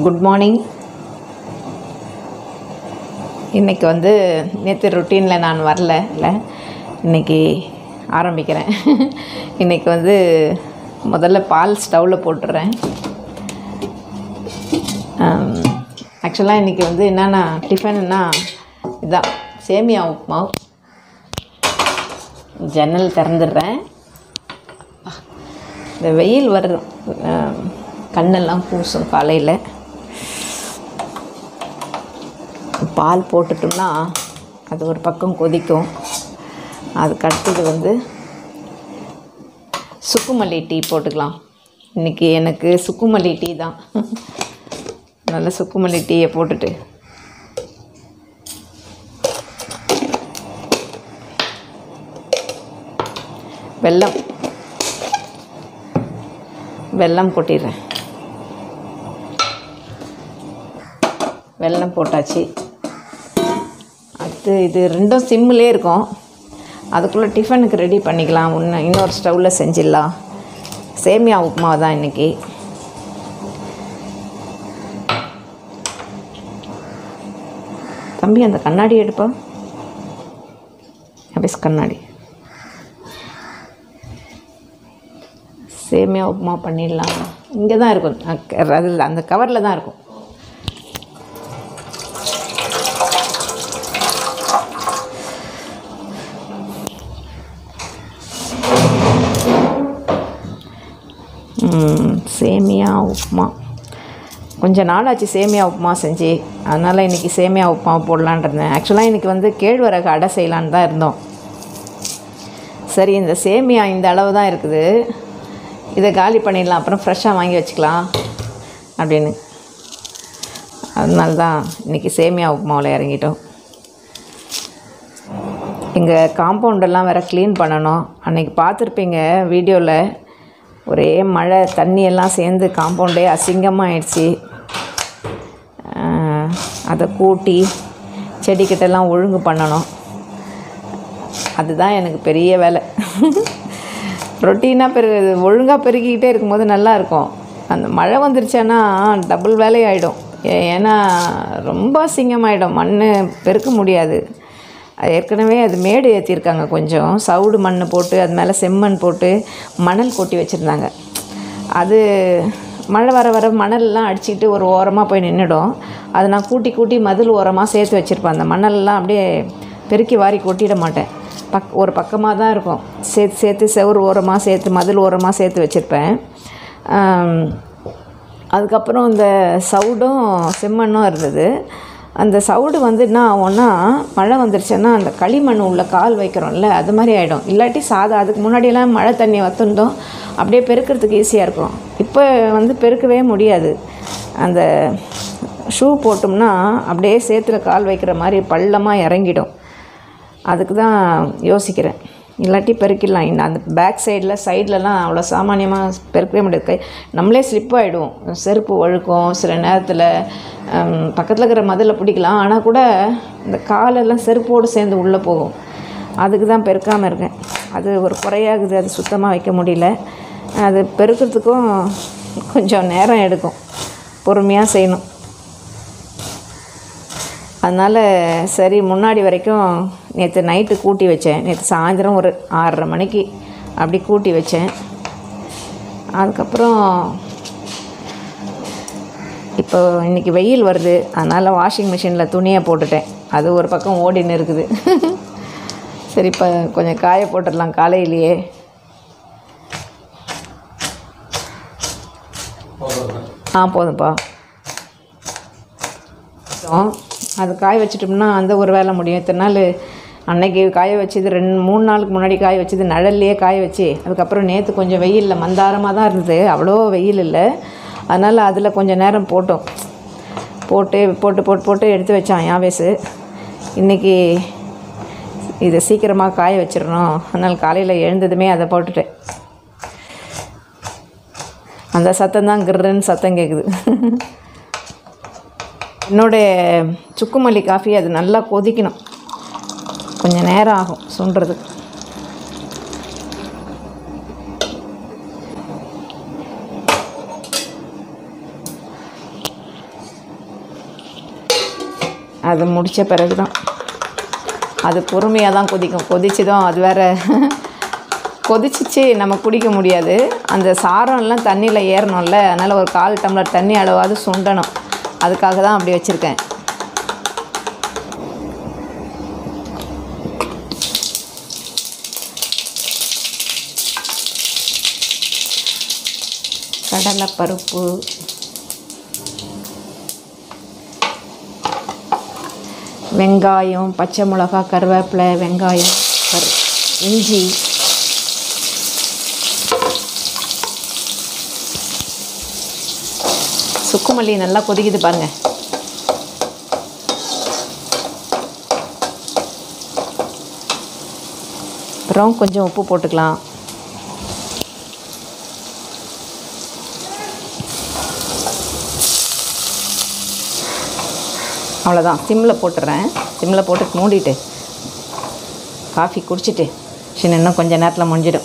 Good morning. இன்றைக்கி வந்து நேற்று ரொட்டீனில் நான் வரல, இன்றைக்கி ஆரம்பிக்கிறேன். இன்றைக்கி வந்து முதல்ல பால் ஸ்டவ்வில் போட்டுடுறேன். ஆக்சுவலாக இன்றைக்கி வந்து என்னென்னா டிஃபன்னா இதுதான், சேமியா உப்புமா. ஜன்னல் திறந்துடுறேன். இந்த வெயில் வருது, கண்ணெல்லாம் கூசும். காலையில் பால் போட்டுட்டோம்னா அது ஒரு பக்கம் கொதிக்கும். அதுக்கு அடுத்தது வந்து சுக்குமல்லி டீ போட்டுக்கலாம். இன்றைக்கி எனக்கு சுக்குமல்லி டீ தான். நல்ல சுக்குமல்லி டீயை போட்டுட்டு வெல்லம் கொட்டிடுறேன். வெல்லம் போட்டாச்சு. இது ரெண்டும் சிம்மிலே இருக்கும். அதுக்குள்ளே டிஃபனுக்கு ரெடி பண்ணிக்கலாம். இன்னொரு ஸ்டவ்வில் செஞ்சிடலாம். சேமியா உப்புமா தான் இன்றைக்கி. தம்பி அந்த கண்ணாடி எடுப்பா. அபிஸ் கண்ணாடி. சேமியா உப்புமா பண்ணிடலாம். இங்கே தான் இருக்கும், அதில் அந்த கவரில் தான் இருக்கும். சேமியா உப்புமா கொஞ்சம் நாளாச்சு சேமியா உப்புமா செஞ்சு. அதனால் இன்றைக்கி சேமியா உப்புமா போடலான் இருந்தேன். ஆக்சுவலாக இன்றைக்கி வந்து கேழ்வரகு அடை செய்யலான்னு தான் இருந்தோம். சரி, இந்த சேமியா இந்த அளவு தான் இருக்குது, இதை காலி பண்ணிடலாம், அப்புறம் ஃப்ரெஷ்ஷாக வாங்கி வச்சுக்கலாம் அப்படின்னு. அதனால தான் இன்றைக்கி சேமியா உப்புமாவில் இறங்கிட்டோம். எங்கள் காம்பவுண்டெல்லாம் வேறு க்ளீன் பண்ணணும். அன்றைக்கி பார்த்துருப்பீங்க வீடியோவில், ஒரே மழை, தண்ணியெல்லாம் சேர்ந்து காம்பவுண்டே அசிங்கமாக ஆயிடுச்சு. அதை கூட்டி செடிக்கிட்டெல்லாம் ஒழுங்கு பண்ணணும். அதுதான் எனக்கு பெரிய வேலை. ரொட்டீனாக ஒழுங்காக பெருக்கிக்கிட்டே இருக்கும்போது நல்லாயிருக்கும். அந்த மழை வந்துருச்சுன்னா டபுள் வேலையாகிடும். ஏன்னா ரொம்ப அசிங்கமாகிடும், மண் பெருக்க முடியாது. ஏற்கனவே அது மேடு ஏற்றிருக்காங்க, கொஞ்சம் சவுடு மண் போட்டு அது மேலே செம்மண் போட்டு மணல் கொட்டி வச்சுருந்தாங்க. அது மழை வர வர மணல்லாம் அடிச்சுக்கிட்டு ஒரு ஓரமாக போய் நின்றுடும். அதை நான் கூட்டி மதில் ஓரமாக சேர்த்து வச்சுருப்பேன். அந்த மணல்லாம் அப்படியே பெருக்கி வாரி கொட்டிட மாட்டேன். ஒரு பக்கமாக தான் இருக்கும். சேர்த்து செவுறு ஓரமாக சேர்த்து மதில் ஓரமாக சேர்த்து வச்சுருப்பேன். அதுக்கப்புறம் இந்த சவுடும் செம்மண்ணும் இருந்தது. அந்த சவுடு வந்து என்ன ஆகும்னா, மழை வந்துருச்சுன்னா அந்த களிமண் உள்ள கால் வைக்கிறோம்ல, அது மாதிரி ஆகிடும். இல்லாட்டி அதுக்கு முன்னாடியெல்லாம் மழை தண்ணி வத்துட்டோம், அப்படியே பெருக்கிறதுக்கு ஈஸியாக இருக்கும். இப்போ வந்து பெருக்கவே முடியாது. அந்த ஷூ போட்டோம்னா அப்படியே சேத்துல கால் வைக்கிற மாதிரி பள்ளமாக இறங்கிடும். அதுக்கு தான் யோசிக்கிறேன், இல்லாட்டி பெருக்கிடலாம். அந்த பேக் சைட்லலாம் அவ்வளோ சாமானியமாக பெருக்கவே முடியாது. நம்மளே ஸ்லிப் ஆகிடுவோம், செருப்பு வழுக்கும். சில நேரத்தில் பக்கத்தில் இருக்கிற மதில் பிடிக்கலாம், ஆனால் கூட இந்த காலெல்லாம் செருப்போடு சேர்ந்து உள்ளே போகும். அதுக்கு தான் பெருக்காமல் இருக்கேன். அது ஒரு குறையாகுது, அது சுத்தமாக வைக்க முடியல. அது பெருக்கிறதுக்கும் கொஞ்சம் நேரம் எடுக்கும், பொறுமையாக செய்யணும். அதனால் சரி, முன்னாடி வரைக்கும் நேற்று நைட்டு கூட்டி வச்சேன். நேற்று சாயந்தரம் ஒரு 6:30 மணிக்கு அப்படி கூட்டி வச்சேன். அதுக்கப்புறம் இப்போ இன்றைக்கி வெயில் வருது, அதனால் வாஷிங் மிஷினில் துணியை போட்டுட்டேன். அது ஒரு பக்கம் ஓடின்னு இருக்குது. சரி, இப்போ கொஞ்சம் காய போட்டுடலாம் காலையிலேயே. போதும்ப்பா. அது காய வச்சிட்டோம்னா அந்த ஒரு வேலை முடியும். இத்தனை நாள் அன்னைக்கு காய வச்சது 2-3 நாளுக்கு முன்னாடி காய வச்சது நிழல்லையே காய வச்சு, அதுக்கப்புறம் நேற்று கொஞ்சம் வெயிலில் மந்தாரமாக தான் இருந்தது, அவ்வளோ வெயில் இல்லை. அதனால் அதில் கொஞ்சம் நேரம் போட்டு எடுத்து வச்சான் யாவேஸு. இன்றைக்கி இதை சீக்கிரமாக காய வச்சிடணும், அதனால் காலையில் எழுந்ததுமே அதை போட்டுட்டேன். அந்த சத்தம் தான் கிர்ன்னு சத்தம் கேட்குது. என்னுடைய சுக்குமல்லி காஃபி அது நல்லா கொதிக்கணும், கொஞ்சம் நேரம் ஆகும் சுண்டுறதுக்கு. அது முடித்த பிறகு தான் அது பொறுமையாக தான் கொதிக்கும். கொதிச்சதும் அது வேறு கொதிச்சிச்சு நம்ம குடிக்க முடியாது. அந்த சாரம்லாம் தண்ணியில் ஏறணும்ல, அதனால் ஒரு 1/4 டம்ளர் தண்ணி அளவாவது சுண்டணும். அதுக்காக தான் அப்படி வச்சுருக்கேன். கடலைப்பருப்பு, வெங்காயம், பச்சை மிளகா, கருவேப்பிலை, வெங்காயம், இஞ்சி, சுக்குமல்லி நல்லா கொதிக்குது பாருங்கள். அப்புறம் கொஞ்சம் உப்பு போட்டுக்கலாம். அவ்வளோதான், சிம்மில் போட்டுறேன். சிம்மில் போட்டு மூடிட்டு காஃபி குடிச்சிட்டு இன்னும் கொஞ்சம் நேரத்தில் முடிஞ்சிடும்.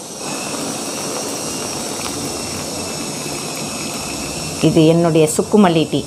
இது என்னுடைய சுக்குமல்லி டீ.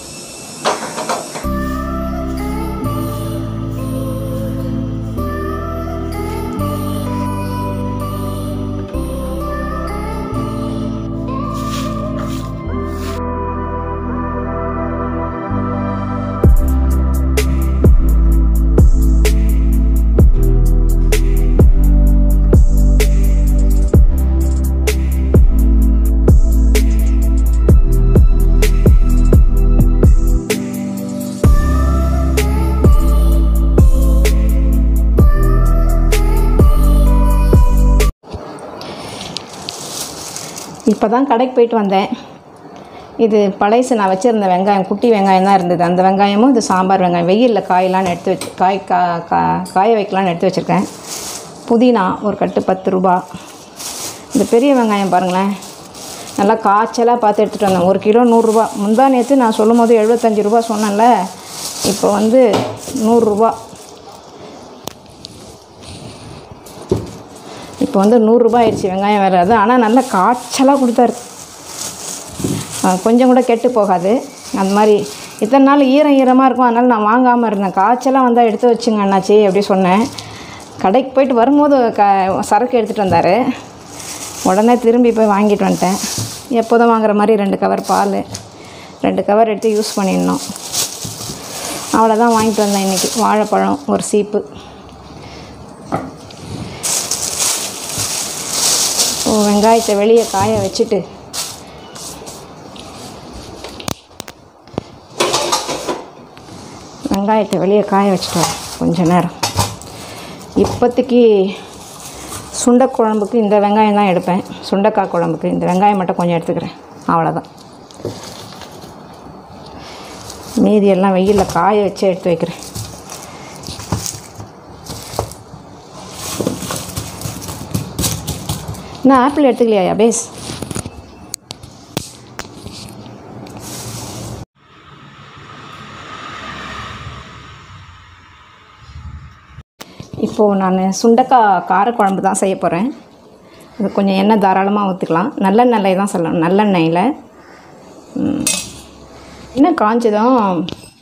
இப்போ தான் கடைக்கு போயிட்டு வந்தேன். இது பழைசு நான் வச்சுருந்த வெங்காயம், குட்டி வெங்காயம் தான் இருந்தது. அந்த வெங்காயமும் இது சாம்பார் வெங்காயம். வெயிலில் காயெல்லாம் எடுத்து வச்சு காய வைக்கலான்னு எடுத்து வச்சுருக்கேன். புதினா ஒரு கட்டு 10 ரூபா. இந்த பெரிய வெங்காயம் பாருங்களேன், நல்லா காய்ச்சலாக பார்த்து எடுத்துகிட்டு வந்தேன். 1 கிலோ 100 ரூபா. முந்தா நேற்று நான் சொல்லும் போது 75 ரூபா சொன்னேன்ல, இப்போ வந்து 100 ரூபா. இப்போ வந்து 100 ரூபா ஆயிடுச்சு வெங்காயம் வேறு. அது ஆனால் நல்லா காய்ச்சலாக கொடுத்தாரு. கொஞ்சம் கூட கெட்டு போகாது. அந்த மாதிரி இத்தனை நாள் ஈரமாக இருக்கும். அதனால் நான் வாங்காமல் இருந்தேன். காய்ச்சலாக வந்தால் எடுத்து வச்சுங்க அண்ணாச்சி அப்படி சொன்னேன். கடைக்கு போயிட்டு வரும்போது சரக்கு எடுத்துகிட்டு வந்தார். உடனே திரும்பி போய் வாங்கிட்டு வந்துட்டேன். எப்போதும் வாங்குற மாதிரி 2 கவர் பால், 2 கவர் எடுத்து யூஸ் பண்ணிடணும். அவ்வளோதான் வாங்கிட்டு வந்தேன் இன்றைக்கி. வாழைப்பழம் ஒரு சீப்பு. வெங்காயத்தை வெளியே காய வச்சுட்டு கொஞ்ச நேரம். இப்போதைக்கு சுண்டைக்குழம்புக்கு இந்த வெங்காயம் தான் எடுப்பேன். சுண்டைக்காய் குழம்புக்கு இந்த வெங்காயம் மட்டும் கொஞ்சம் எடுத்துக்கிறேன். அவ்வளோதான். மீதி எல்லாம் வெயிலில் காய வச்சு எடுத்து வைக்கிறேன். நான் ஆப்பிள் எடுத்துக்கலையா பேஸ்? இப்போது நான் சுண்டைக்காய் காரக்குழம்பு தான் செய்ய போகிறேன். அது கொஞ்சம் எண்ணெய் தாராளமாக ஊற்றிக்கலாம். நல்லெண்ணெய் தான் சொல்லணும். நல்லெண்ணெயில் எண்ணெய் காஞ்சதும்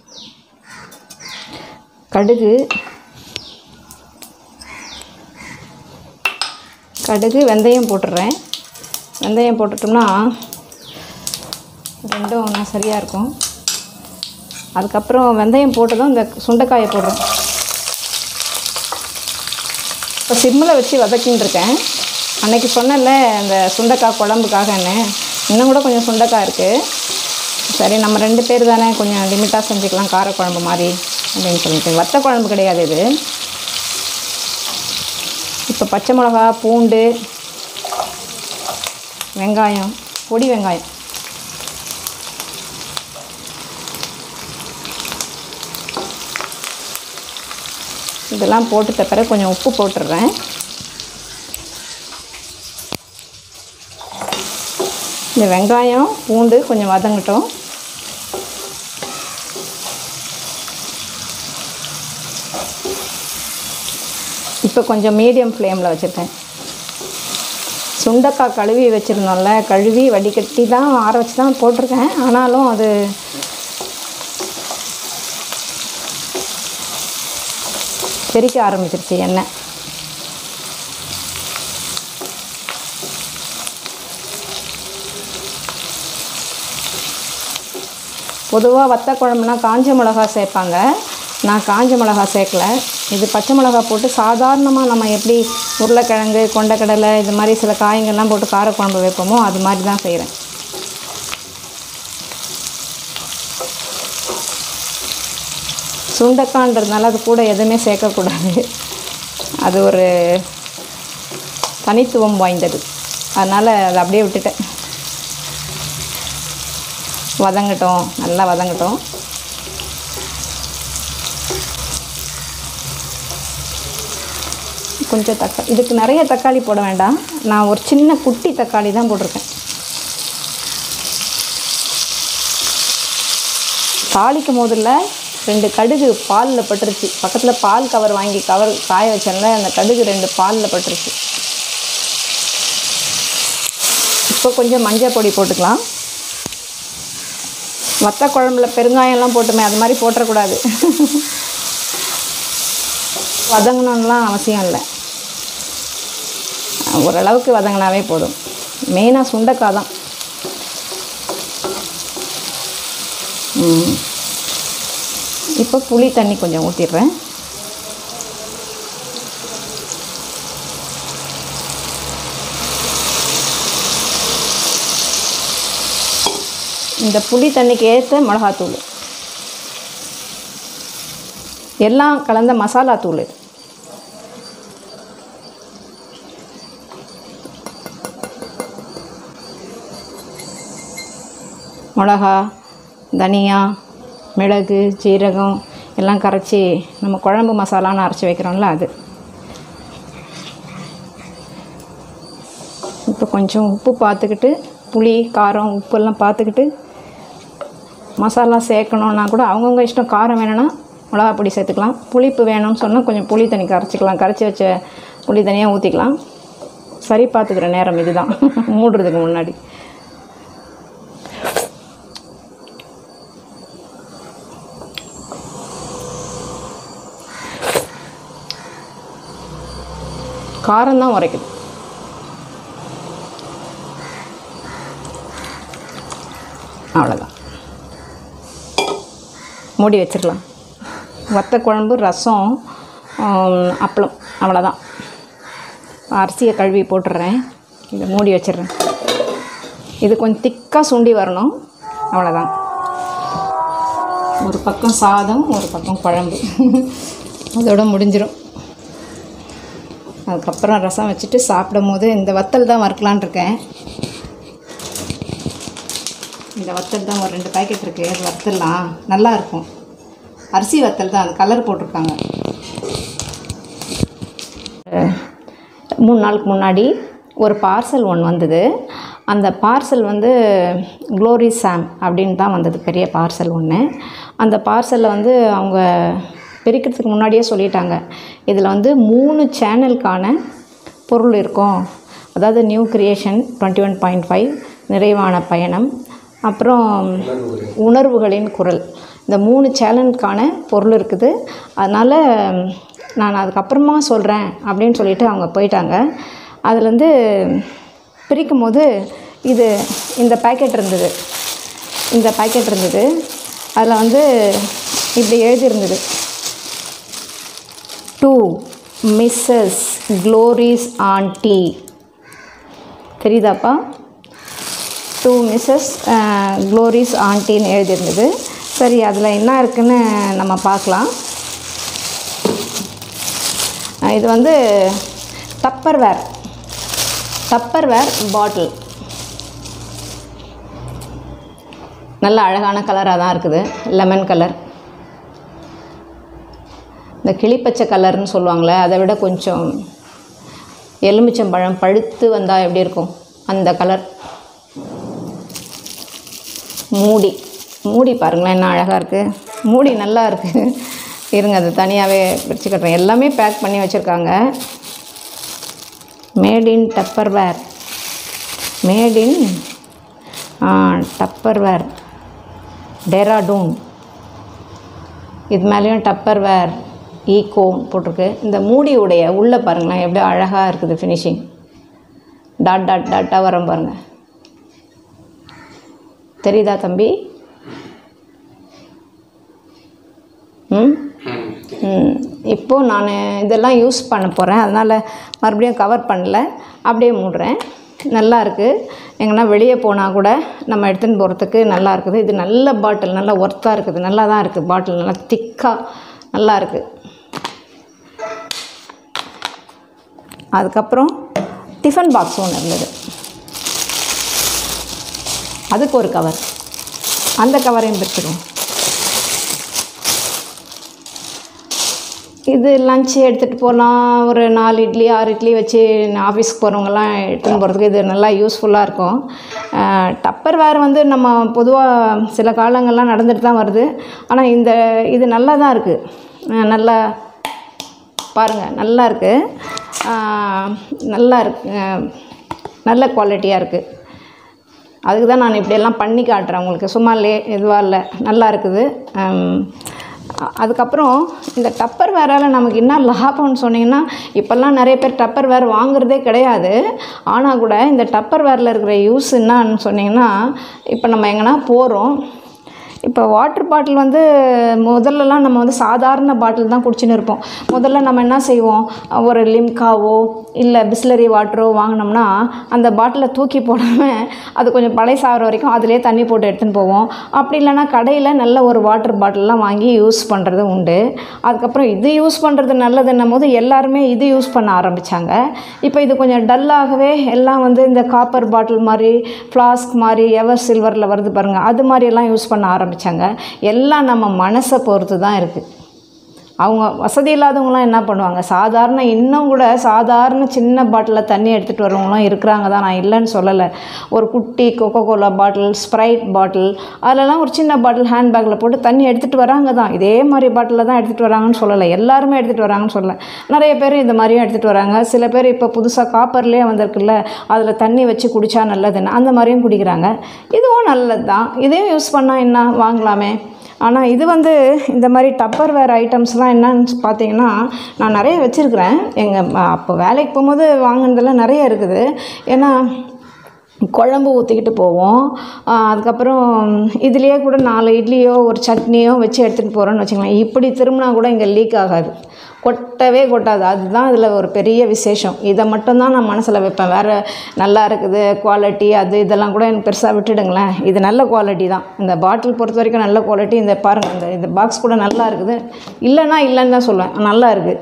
கடுகு வெந்தயம் போட்டுடுறேன். வெந்தயம் போட்டுட்டோம்னா ரெண்டும் ஒன்றா சரியாக இருக்கும். அதுக்கப்புறம் வெந்தயம் போட்டதும் இந்த சுண்டைக்காயை போடுறோம். இப்போ சிம்மில் வச்சு வதக்கின்னு இருக்கேன். அன்றைக்கி சொன்னேன்ல அந்த சுண்டைக்காய் குழம்புக்காகன்னு, இன்னும் கூட கொஞ்சம் சுண்டைக்காய் இருக்குது. சரி நம்ம 2 பேர் தானே, கொஞ்சம் லிமிட்டாக செஞ்சுக்கலாம் காரக்குழம்பு மாதிரி அப்படின்னு சொல்லிட்டு. வத்த குழம்பு கிடையாது இது. இப்போ பச்சை மிளகா, பூண்டு, வெங்காயம், பொடி வெங்காயம், இதெல்லாம் போட்டுட்ட பிறகு கொஞ்சம் உப்பு போட்டுடுறேன். இந்த வெங்காயம் பூண்டு கொஞ்சம் வதங்கட்டும். இப்போ கொஞ்சம் மீடியம் ஃப்ளேமில் வச்சுருக்கேன். சுண்டைக்காய் கழுவி வச்சுருந்தோம்ல, கழுவி வடிகட்டி தான் ஆற வச்சு தான் போட்டிருக்கேன். ஆனாலும் அது தெறிக்க ஆரம்பிச்சிருச்சு எண்ணெய். பொதுவாக வத்த குழம்புனா காஞ்ச மிளகா சேர்ப்பாங்க. நான் காஞ்ச மிளகா சேர்க்கல. இது பச்சை மிளகா போட்டு சாதாரணமாக நம்ம எப்படி உருளைக்கிழங்கு, கொண்டக்கடலை இது மாதிரி சில காய்கள்லாம் போட்டு காரக்குழம்பு வைப்போமோ அது மாதிரி தான் செய்கிறேன். சுண்டக்கான்றதுனால அது கூட எதுவுமே சேர்க்கக்கூடாது. அது ஒரு தனித்துவம் வாய்ந்தது. அதனால் அதை அப்படியே விட்டுட்டேன். வதங்கட்டும், நல்லா வதங்கட்டும். கொஞ்சம் தக்காளி, இதுக்கு நிறைய தக்காளி போட வேண்டாம். நான் ஒரு சின்ன குட்டி தக்காளி தான் போட்டிருக்கேன். தாளிக்கும் போதில் 2 கடுகு பாலில் பட்டுருச்சு. பக்கத்தில் பால் கவர் வாங்கி காய வச்சேன்ல, அந்த கடுகு 2 பாலில் பட்டுருச்சு. இப்போ கொஞ்சம் மஞ்சள் பொடி போட்டுக்கலாம். வத்த குழம்புல பெருங்காயம்லாம் போட்டுமே அது மாதிரி போட்டுறக்கூடாது. வதங்கணும்லாம் அவசியம் இல்லை. ஓரளவுக்கு வதங்கினாவே போதும். மெயினாக சுண்டைக்காய் தான். இப்போ புளி தண்ணி கொஞ்சம் ஊற்றிடுறேன். இந்த புளி தண்ணிக்கு ஏற்ற மிளகாத்தூள், எல்லாம் கலந்த மசாலா தூள். மிளகா, தனியா, மிளகு, ஜீரகம் எல்லாம் கரைச்சி நம்ம குழம்பு மசாலான்னு அரைச்சி வைக்கிறோம்ல அது. இப்போ கொஞ்சம் உப்பு பார்த்துக்கிட்டு, புளி, காரம், உப்பெல்லாம் பார்த்துக்கிட்டு மசாலா சேர்க்கணுன்னா கூட அவங்கவுங்க இஷ்டம். காரம் வேணும்னா மிளகா பொடி சேர்த்துக்கலாம். புளிப்பு வேணும்னு சொன்னால் கொஞ்சம் புளி தண்ணி கரைச்சிக்கலாம். கரைச்சி வச்ச புளி தனியாக ஊற்றிக்கலாம். சரி பார்த்துக்கிற நேரம் இதுதான் மூடுறதுக்கு முன்னாடி. காரம்தான் உரைக்குது. அவ்வளோதான், மூடி வச்சிடலாம். வத்த குழம்பு, ரசம், அப்பளம், அவ்வளோதான். அரிசியை கழுவி போட்டுடுறேன். இதை மூடி வச்சிடுறேன். இது கொஞ்சம் திக்காக சுண்டி வரணும். அவ்வளோதான். ஒரு பக்கம் சாதம், ஒரு பக்கம் குழம்பு, அதோட முடிஞ்சிடும். அதுக்கப்புறம் ரசம் வச்சுட்டு சாப்பிடும் போது இந்த வத்தல் தான் வறுக்கலான் இருக்கேன். இந்த வத்தல் தான் ஒரு 2 பேக்கெட் இருக்குது. அது வத்தல்லாம் நல்லாயிருக்கும். அரிசி வத்தல் தான், அது கலர் போட்டிருக்காங்க. 3 நாளுக்கு முன்னாடி ஒரு பார்சல் ஒன்று வந்தது. அந்த பார்சல் வந்து க்ளோரி சாம் அப்படின்னு தான் வந்தது, பெரிய பார்சல் ஒன்று. அந்த பார்சலில் வந்து அவங்க பிரிக்கிறதுக்கு முன்னாடியே சொல்லிட்டாங்க, இதில் வந்து 3 சேனலுக்கான பொருள் இருக்கும். அதாவது நியூ கிரியேஷன் 21.5, நிறைவான பயணம், அப்புறம் உணர்வுகளின் குரல், இந்த 3 சேனலுக்கான பொருள் இருக்குது. அதனால் நான் அதுக்கப்புறமா சொல்கிறேன் அப்படின்னு சொல்லிவிட்டு அவங்க போயிட்டாங்க. அதுலேருந்து பிரிக்கும் போது இந்த பேக்கெட் இருந்தது. இந்த பேக்கெட் இருந்தது. அதில் வந்து இப்படி எழுதியிருந்தது, டு மிஸ்ஸஸ் க்ளோரிஸ் ஆண்டி. தெரியுதாப்பா? டு மிஸ்ஸஸ் க்ளோரிஸ் ஆண்டின்னு எழுதியிருந்தது. சரி, அதில் என்ன இருக்குன்னு நம்ம பார்க்கலாம். இது வந்து டப்பர்வேர் பாட்டில். நல்ல அழகான கலராக தான் இருக்குது, லெமன் கலர். இந்த கிளிப்பச்சை கலர்னு சொல்லுவாங்களே, அதை விட கொஞ்சம் எலுமிச்சம்பழம் பழுத்து வந்தால் எப்படி இருக்கும் அந்த கலர். மூடி பாருங்களேன், என்ன அழகாக இருக்குது. மூடி நல்லா இருக்குது. இருங்க, அது தனியாகவே பிரித்து கட்டுறேன். எல்லாமே பேக் பண்ணி வச்சுருக்காங்க. Made in Tupperware, made in Tupperware Dehradun. இது மேலேயும் டப்பர்வேர் ஈகோன்னு போட்டிருக்கு. இந்த மூடியுடைய உள்ளே பாருங்களேன் எப்படி அழகாக இருக்குது ஃபினிஷிங். டாட் டாட் டாட்டாக வரும் பாருங்கள். தெரியுதா தம்பி? இப்போது நான் இதெல்லாம் யூஸ் பண்ண போகிறேன், அதனால் மறுபடியும் கவர் பண்ணல, அப்படியே மூடுறேன். நல்லா இருக்குது. எங்கன்னா வெளியே போனால் கூட நம்ம எடுத்துன்னு போகிறதுக்கு நல்லா இருக்குது. இது நல்ல பாட்டில், நல்லா ஒர்த்தாக இருக்குது, நல்லா தான் இருக்குது பாட்டில், நல்லா திக்காக நல்லா இருக்குது. அதுக்கப்புறம் டிஃபன் பாக்ஸ் ஒன்று இருந்தது, அதுக்கு ஒரு கவர், அந்த கவரையும் பிரிச்சுடுவோம். இது லஞ்சு எடுத்துகிட்டு போகலாம். ஒரு 4 இட்லி 6 இட்லி வச்சு ஆஃபீஸ்க்கு போகிறவங்கலாம் எடுத்துன்னு போகிறதுக்கு இது நல்லா யூஸ்ஃபுல்லாக இருக்கும். டப்பர்வேர் வந்து நம்ம பொதுவாக சில காலங்கள்லாம் நடந்துட்டு தான் வருது. ஆனால் இது நல்லா தான் இருக்குது. நல்லா பாருங்கள், நல்லா இருக்குது, நல்லா இருக்கு, நல்ல குவாலிட்டியாக இருக்குது. அதுக்கு தான் நான் இப்படியெல்லாம் பண்ணி காட்டுறேன் உங்களுக்கு, சும்மா இதுவாக இல்லை, நல்லா இருக்குது. அதுக்கப்புறம் இந்த டப்பர்வேரால் நமக்கு என்ன லாபம்னு சொன்னிங்கன்னா, இப்போல்லாம் நிறைய பேர் டப்பர்வேர் வாங்குறதே கிடையாது. ஆனால் கூட இந்த டப்பர்வேரில் இருக்கிற யூஸ் என்னான்னு சொன்னிங்கன்னா, இப்போ நம்ம எங்கன்னா போகிறோம், இப்போ வாட்டர் பாட்டில் வந்து முதல்லலாம் நம்ம வந்து சாதாரண பாட்டில் தான் குடிச்சுன்னு இருப்போம். முதல்ல நம்ம என்ன செய்வோம், ஒரு லிம்காவோ இல்லை பிஸ்லரி வாட்டரோ வாங்கினோம்னா அந்த பாட்டிலை தூக்கி போடாமல் அது கொஞ்சம் பழைசாகிற வரைக்கும் அதிலே தண்ணி போட்டு எடுத்துன்னு போவோம். அப்படி இல்லைனா கடையில் நல்ல ஒரு வாட்டர் பாட்டிலெலாம் வாங்கி யூஸ் பண்ணுறது உண்டு. அதுக்கப்புறம் இது யூஸ் பண்ணுறது நல்லதுன்னும் போது எல்லாருமே இது யூஸ் பண்ண ஆரம்பித்தாங்க. இப்போ இது கொஞ்சம் டல்லாகவே எல்லாம் வந்து இந்த காப்பர் பாட்டில் மாதிரி, ஃப்ளாஸ்க் மாதிரி, எவர் சில்வரில் வருது பாருங்கள், அது மாதிரியெல்லாம் யூஸ் பண்ண ஆரம்பித்தாங்க. எல்லாம் நம்ம மனசை பொறுத்து தான் இருக்குது. அவங்க வசதி இல்லாதவங்களாம் என்ன பண்ணுவாங்க, இன்னும் கூட சாதாரண சின்ன பாட்டிலில் தண்ணி எடுத்துகிட்டு வரவங்களாம் இருக்கிறாங்க தான், நான் இல்லைன்னு சொல்லலை. ஒரு குட்டி கொக்கோகோலா பாட்டில், ஸ்ப்ரைட் பாட்டில், அதிலலாம் ஒரு சின்ன பாட்டில் ஹேண்ட்பேக்கில் போட்டு தண்ணி எடுத்துகிட்டு வராங்க தான். இதே மாதிரி பாட்டிலில் தான் எடுத்துகிட்டு வராங்கன்னு சொல்லலை, எல்லாருமே எடுத்துகிட்டு வராங்கன்னு சொல்லலை. நிறைய பேர் இந்த மாதிரியும் எடுத்துகிட்டு வராங்க. சில பேர் இப்போ புதுசாக காப்பர்லேயே வந்திருக்குல்ல, அதில் தண்ணி வச்சு குடித்தா நல்லதுன்னு அந்த மாதிரியும் குடிக்கிறாங்க. இதுவும் நல்லது தான், இதையும் யூஸ் பண்ணால் என்ன, வாங்கலாமே. ஆனால் இது வந்து இந்த மாதிரி டப்பர்வேர் ஐட்டம்ஸ்லாம் என்னன்னு பார்த்தீங்கன்னா, நான் நிறைய வச்சுருக்கிறேன். அப்போ வேலைக்கு போகும்போது வாங்கினதெல்லாம் நிறைய இருக்குது. ஏன்னா குழம்பு ஊற்றிக்கிட்டு போவோம். அதுக்கப்புறம் இதுலேயே கூட 4 இட்லியோ ஒரு சட்னியோ வச்சு எடுத்துகிட்டு போகிறோன்னு வச்சுக்கலாம். இப்படி திரும்பினா கூட இங்கே லீக் ஆகாது, கொட்டவே கொட்டாது. அதுதான் இதில் ஒரு பெரிய விசேஷம். இதை மட்டும்தான் நான் மனசில் வைப்பேன். வேறு நல்லா இருக்குது குவாலிட்டி அது இதெல்லாம் கூட எனக்கு பெருசாக விட்டுடுங்களேன். இது நல்ல குவாலிட்டி தான். இந்த பாட்டில் பொறுத்த வரைக்கும் நல்ல குவாலிட்டி. இந்த பாருங்கள், இந்த பாக்ஸ் கூட நல்லா இருக்குது. இல்லைன்னு தான் சொல்லுவேன், நல்லா இருக்குது.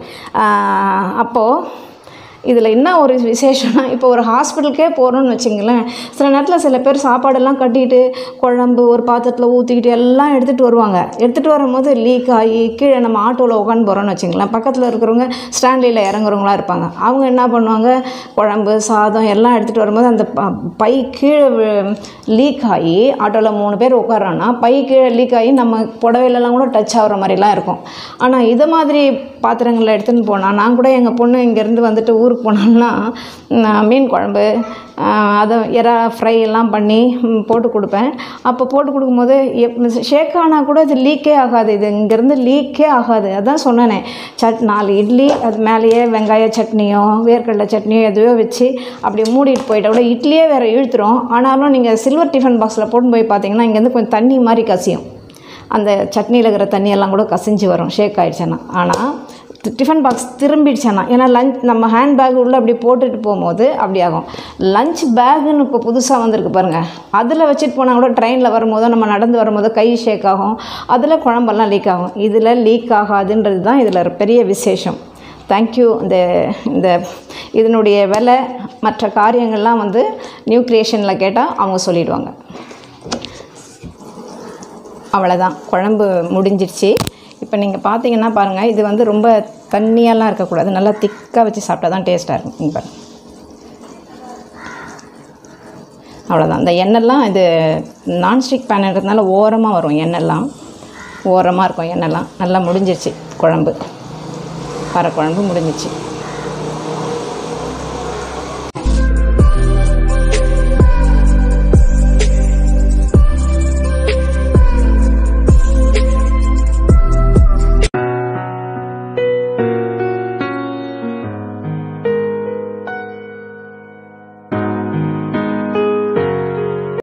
அப்போது இதில் என்ன ஒரு விசேஷம்னா, இப்போ ஒரு ஹாஸ்பிட்டலுக்கே போகிறோன்னு வச்சுங்களேன், சில நேரத்தில் சில பேர் சாப்பாடெல்லாம் கட்டிட்டு குழம்பு ஒரு பாத்திரத்தில் ஊற்றிக்கிட்டு எல்லாம் எடுத்துகிட்டு வருவாங்க. எடுத்துகிட்டு வரும்போது லீக் ஆகி கீழே நம்ம ஆட்டோவில் உட்காந்து போகிறோன்னு வச்சுங்களேன், பக்கத்தில் இருக்கிறவங்க ஸ்டாண்ட்லியில் இறங்குறவங்களாம் இருப்பாங்க. அவங்க என்ன பண்ணுவாங்க, குழம்பு சாதம் எல்லாம் எடுத்துகிட்டு வரும்போது அந்த பை கீழே லீக் ஆகி, ஆட்டோவில் 3 பேர் உட்காரோன்னா பை கீழே லீக் ஆகி நம்ம புடவையிலலாம் கூட டச் ஆகிற மாதிரிலாம் இருக்கும். ஆனால் இது மாதிரி பாத்திரங்களை எடுத்துகிட்டு போனால், நான் கூட எங்கள் பொண்ணு இங்கேருந்து வந்துட்டு ஊருக்கு போனோம்னா மீன் குழம்பு அதை எறா ஃப்ரை எல்லாம் பண்ணி போட்டு கொடுப்பேன். அப்போ போட்டு கொடுக்கும்போது ஷேக் ஆனால் கூட இது லீக்கே ஆகாது. இது இங்கேருந்து லீக்கே ஆகாது. அதான் சொன்னேனே, 4 இட்லி அது மேலேயே வெங்காய சட்னியோ வேர்க்கடலை சட்னியோ எதுவோ வச்சு அப்படி மூடிட்டு போயிட்ட கூட இட்லியே வேறு இழுத்துரும். ஆனாலும் நீங்கள் சில்வர் டிஃபன் பாக்ஸில் போட்டு போய் பார்த்தீங்கன்னா இங்கேருந்து கொஞ்சம் தண்ணி மாதிரி கசியும். அந்த சட்னியில் இருக்கிற தண்ணியெல்லாம் கூட கசிஞ்சு வரும் ஷேக் ஆகிடுச்சேன்னா. ஆனால் டிஃபன் பாக்ஸ் திரும்பிடுச்சேன்னா, ஏன்னா நம்ம ஹேண்ட் பேக் உள்ளே அப்படி போட்டுட்டு போகும்போது அப்படி ஆகும். லஞ்ச் பேக்குன்னு இப்போ புதுசாக வந்திருக்கு பாருங்கள், அதில் வச்சுட்டு போனால் கூட ட்ரெயினில் வரும்போதோ நம்ம நடந்து வரும்போதோ கை ஷேக் ஆகும், அதில் குழம்பெல்லாம் லீக் ஆகும். இதில் லீக் ஆகாதுன்றது தான் இதில் பெரிய விசேஷம். தேங்க்யூ. இந்த இதனுடைய விலை மற்ற காரியங்கள்லாம் வந்து நியூ கிரியேஷனில் கேட்டால் அவங்க சொல்லிடுவாங்க. அவ்வளோதான், குழம்பு முடிஞ்சிடுச்சு. இப்போ நீங்கள் பார்த்தீங்கன்னா பாருங்கள், இது வந்து ரொம்ப தண்ணியெல்லாம் இருக்கக்கூடாது, நல்லா திக்காக வச்சு சாப்பிட்டா தான் டேஸ்ட்டாக இருக்கும். இங்கே பாருங்கள், அவ்வளோதான். இந்த எண்ணெய்லாம் இது நான்ஸ்டிக் பேனுன்றதுனால ஓரமாக வரும், எண்ணெய்லாம் ஓரமாக இருக்கும். எண்ணெய்லாம் நல்லா முடிஞ்சிருச்சு. குழம்பு, குழம்பு முடிஞ்சிச்சு.